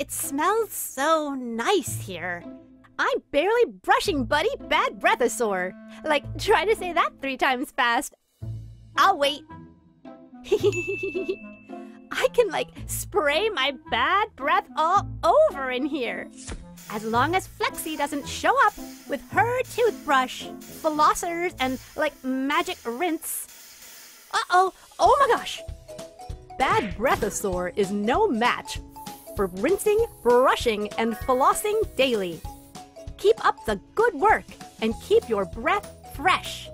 It smells so nice here. I'm barely brushing, buddy. Bad breathosaur. Like, try to say that 3 times fast. I'll wait. I can, like, spray my bad breath all over in here. As long as Flexi doesn't show up with her toothbrush, flossers, and, like, magic rinse. Uh-oh. Oh my gosh. Bad breathosaur is no match for rinsing, brushing, and flossing daily. Keep up the good work and keep your breath fresh.